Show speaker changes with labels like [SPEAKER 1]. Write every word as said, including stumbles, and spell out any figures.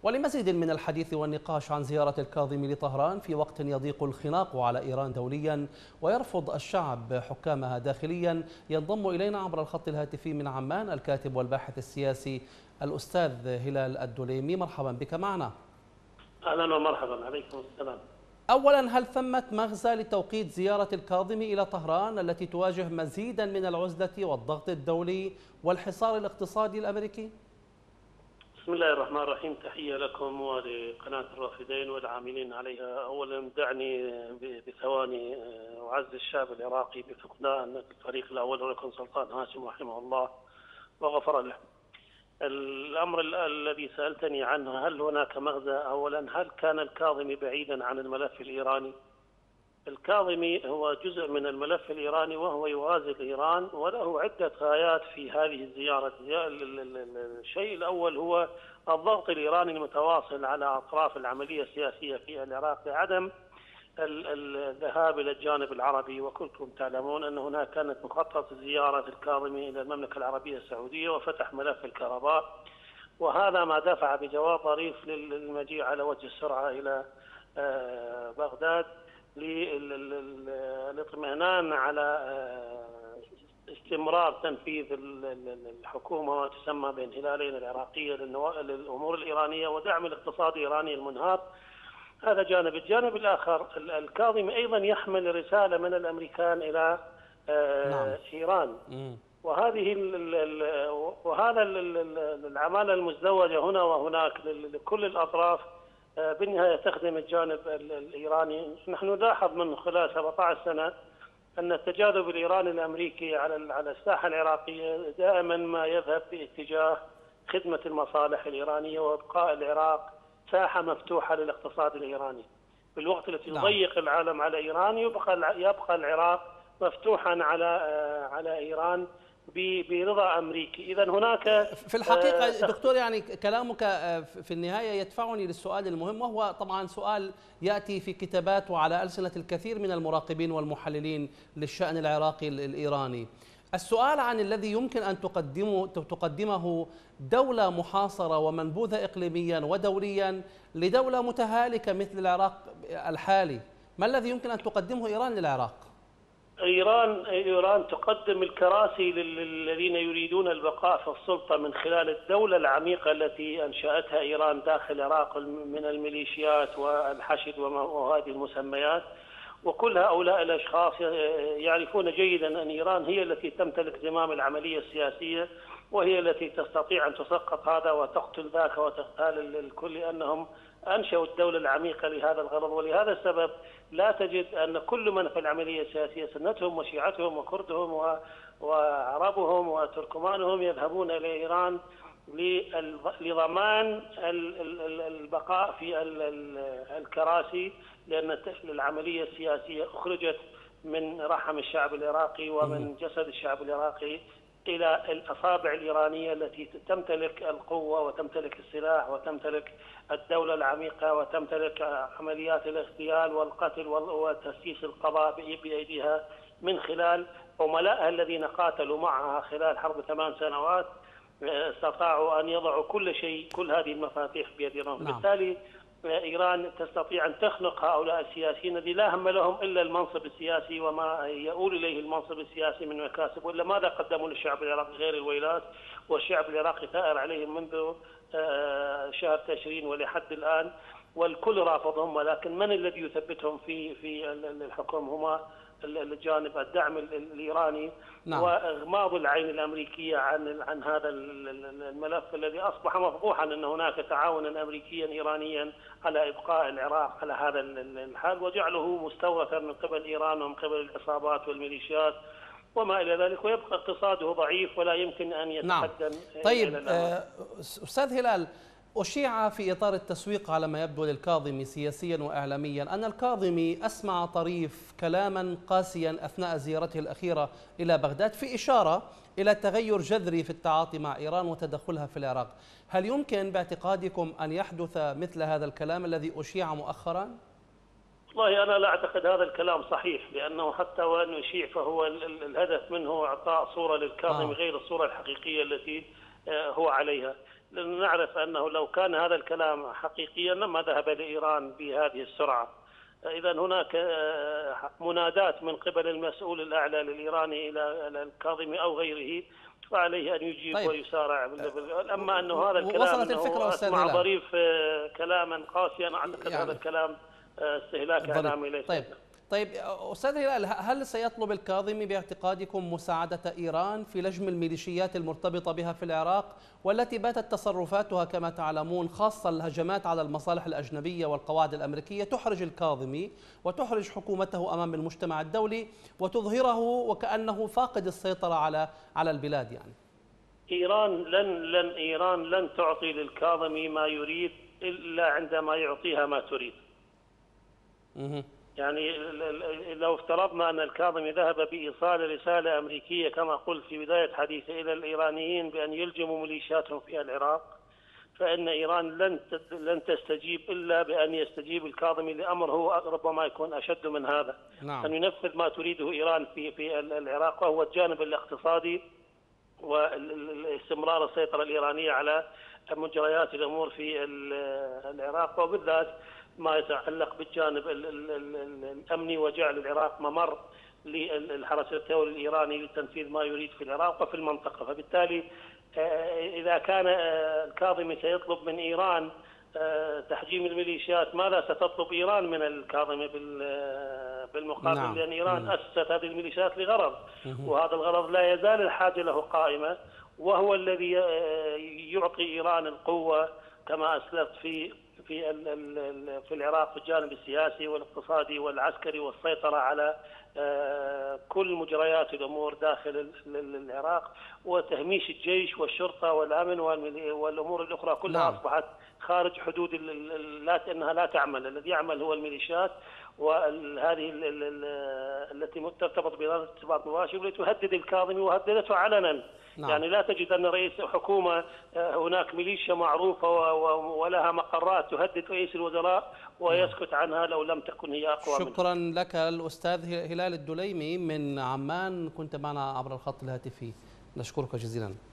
[SPEAKER 1] ولمزيد من الحديث والنقاش عن زيارة الكاظمي لطهران في وقت يضيق الخناق على إيران دوليا ويرفض الشعب حكامها داخليا، ينضم إلينا عبر الخط الهاتفي من عمان الكاتب والباحث السياسي الأستاذ هلال الدليمي. مرحبا بك معنا.
[SPEAKER 2] أهلا ومرحبا، عليكم السلام.
[SPEAKER 1] أولا، هل ثمة مغزى لتوقيت زيارة الكاظمي إلى طهران التي تواجه مزيدا من العزلة والضغط الدولي والحصار الاقتصادي الأمريكي؟
[SPEAKER 2] بسم الله الرحمن الرحيم، تحية لكم ولقناة الرافدين والعاملين عليها. أولا دعني بثواني أعزي الشعب العراقي بفقدان الفريق الأول ولكن سلطان هاشم رحمه الله وغفر له. الأمر الذي سألتني عنه، هل هناك مغزى؟ أولا، هل كان الكاظمي بعيدا عن الملف الإيراني؟ الكاظمي هو جزء من الملف الإيراني وهو يغازل إيران وله عدة غايات في هذه الزيارة. الشيء الأول هو الضغط الإيراني المتواصل على أطراف العملية السياسية في العراق لعدم الذهاب إلى الجانب العربي، وكلكم تعلمون أن هناك كانت مخطط زيارة الكاظمي إلى المملكة العربية السعودية وفتح ملف الكهرباء، وهذا ما دفع بجواب ظريف للمجيء على وجه السرعة إلى بغداد للاطمئنان على استمرار تنفيذ الحكومة ما تسمى بانهلالين العراقية للأمور الإيرانية ودعم الاقتصاد الإيراني المنهار. هذا جانب. الجانب الآخر، الكاظمي أيضا يحمل رسالة من الأمريكان إلى
[SPEAKER 1] نعم.
[SPEAKER 2] إيران، وهذه وهذا العمالة المزدوجة هنا وهناك لكل الأطراف بالنهاية تخدم الجانب الإيراني. نحن نلاحظ من خلال سبعة عشر سنة أن التجاذب الإيراني الأمريكي على على الساحة العراقية دائما ما يذهب باتجاه خدمة المصالح الإيرانية وإبقاء العراق ساحة مفتوحة للاقتصاد الإيراني. في الوقت الذي يضيق العالم على إيران يبقى يبقى العراق مفتوحا على على إيران برضا أمريكي. إذا هناك
[SPEAKER 1] في الحقيقة دكتور، يعني كلامك في النهاية يدفعني للسؤال المهم، وهو طبعا سؤال يأتي في كتابات وعلى ألسنة الكثير من المراقبين والمحللين للشأن العراقي الإيراني. السؤال عن الذي يمكن أن تقدمه تقدمه دولة محاصرة ومنبوذة إقليميا ودوليا لدولة متهالكة مثل العراق الحالي، ما الذي يمكن أن تقدمه إيران للعراق؟
[SPEAKER 2] إيران إيران تقدم الكراسي للذين يريدون البقاء في السلطة من خلال الدولة العميقة التي أنشأتها إيران داخل العراق من الميليشيات والحشد وهذه المسميات. وكل هؤلاء الأشخاص يعرفون جيدا أن إيران هي التي تمتلك زمام العملية السياسية، وهي التي تستطيع أن تسقط هذا وتقتل ذاك وتغتال الكل، لأنهم أنشأوا الدولة العميقة لهذا الغرض. ولهذا السبب لا تجد أن كل من في العملية السياسية سنتهم وشيعتهم وكردهم وعربهم وتركمانهم يذهبون إلى إيران لضمان البقاء في الكراسي، لأن العملية السياسية أخرجت من رحم الشعب العراقي ومن جسد الشعب العراقي إلى الأصابع الإيرانية التي تمتلك القوة وتمتلك السلاح وتمتلك الدولة العميقة وتمتلك عمليات الاغتيال والقتل وتسييس القضاء بأيديها من خلال عملائها الذين قاتلوا معها خلال حرب ثمان سنوات. استطاعوا أن يضعوا كل شيء، كل هذه المفاتيح بيد إيران.
[SPEAKER 1] نعم.
[SPEAKER 2] بالتالي إيران تستطيع أن تخنق هؤلاء السياسيين الذين لا هم لهم إلا المنصب السياسي وما يؤول إليه المنصب السياسي من مكاسب، وإلا ماذا قدموا للشعب العراقي غير الويلات؟ والشعب العراقي ثائر عليهم منذ شهر تشرين ولحد الآن، والكل رافضهم. ولكن من الذي يثبتهم في في الحكم؟ هما الجانب الدعم الإيراني. نعم. وإغماض العين الأمريكية عن عن هذا الملف الذي أصبح مفضوحا أن هناك تعاونا أمريكيا إيرانيا على إبقاء العراق على هذا الحال، وجعله مستورثا من قبل إيران ومن قبل العصابات والميليشيات وما إلى ذلك، ويبقى اقتصاده ضعيف ولا يمكن أن يتقدم.
[SPEAKER 1] نعم. طيب أستاذ هلال، أشيع في إطار التسويق على ما يبدو للكاظمي سياسيا وإعلاميا أن الكاظمي أسمع طريف كلاما قاسيا أثناء زيارته الأخيرة إلى بغداد في إشارة إلى تغير جذري في التعاطي مع إيران وتدخلها في العراق. هل يمكن باعتقادكم أن يحدث مثل هذا الكلام الذي أشيع مؤخرا؟
[SPEAKER 2] والله أنا لا أعتقد هذا الكلام صحيح، لأنه حتى وأن يشيع فهو الهدف منه إعطاء صورة للكاظمي آه. غير الصورة الحقيقية التي هو عليها. نعرف أنه لو كان هذا الكلام حقيقيا لما ذهب لإيران بهذه السرعة. إذا هناك منادات من قبل المسؤول الأعلى الإيراني إلى الكاظمي أو غيره، فعليه أن يجيب طيب. ويسارع. أما أنه هذا الكلام
[SPEAKER 1] وصلت الفكرة
[SPEAKER 2] أسمع ظريف كلاما قاسيا، أعتقد يعني هذا الكلام استهلاك إعلامي ليس.
[SPEAKER 1] طيب طيب أستاذ هلال، هل سيطلب الكاظمي باعتقادكم مساعدة إيران في لجم الميليشيات المرتبطة بها في العراق، والتي باتت تصرفاتها كما تعلمون خاصة الهجمات على المصالح الأجنبية والقواعد الأمريكية تحرج الكاظمي وتحرج حكومته أمام المجتمع الدولي وتظهره وكأنه فاقد السيطرة على على البلاد؟ يعني
[SPEAKER 2] إيران لن لن إيران لن تعطي للكاظمي ما يريد إلا عندما يعطيها ما تريد. يعني لو افترضنا أن الكاظمي ذهب بإيصال رسالة أمريكية كما قلت في بداية حديثي إلى الإيرانيين بأن يلجموا ميليشياتهم في العراق، فإن إيران لن لن تستجيب إلا بأن يستجيب الكاظمي لأمر هو ربما يكون أشد من هذا.
[SPEAKER 1] نعم.
[SPEAKER 2] أن ينفذ ما تريده إيران في في العراق، وهو الجانب الاقتصادي واستمرار السيطرة الإيرانية على مجريات الأمور في العراق، وبالذات ما يتعلق بالجانب الأمني وجعل العراق ممر للحرس الثوري الإيراني لتنفيذ ما يريد في العراق وفي المنطقة. فبالتالي إذا كان الكاظمي سيطلب من إيران تحجيم الميليشيات، ماذا ستطلب إيران من الكاظمي بالمقابل؟ نعم. لأن إيران أسست هذه الميليشيات لغرض، وهذا الغرض لا يزال الحاجة له قائمة، وهو الذي يعطي إيران القوة كما أسلفت في في في العراق في الجانب السياسي والاقتصادي والعسكري والسيطرة على كل مجريات الأمور داخل العراق، وتهميش الجيش والشرطة والأمن والأمور الأخرى كلها. نعم. أصبحت خارج حدود لا أنها لا تعمل، الذي يعمل هو الميليشيات، وهذه التي ترتبط بإيران ارتباط مباشر والتي تهدد الكاظمي وهددته علنا. نعم. يعني لا تجد أن رئيس حكومة هناك ميليشيا معروفة ولها مقرات تهدد رئيس الوزراء ويسكت عنها لو لم تكن هي أقوى منه.
[SPEAKER 1] شكرا لك الأستاذ هلال الدليمي من عمان، كنت معنا عبر الخط الهاتفي، نشكرك جزيلا.